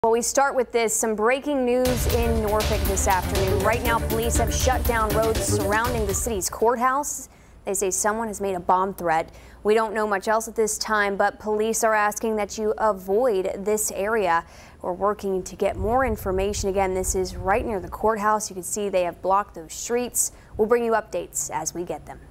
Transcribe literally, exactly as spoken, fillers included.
Well, we start with this. Some breaking news in Norfolk this afternoon. Right now, police have shut down roads surrounding the city's courthouse. They say someone has made a bomb threat. We don't know much else at this time, but police are asking that you avoid this area. We're working to get more information. Again, this is right near the courthouse. You can see they have blocked those streets. We'll bring you updates as we get them.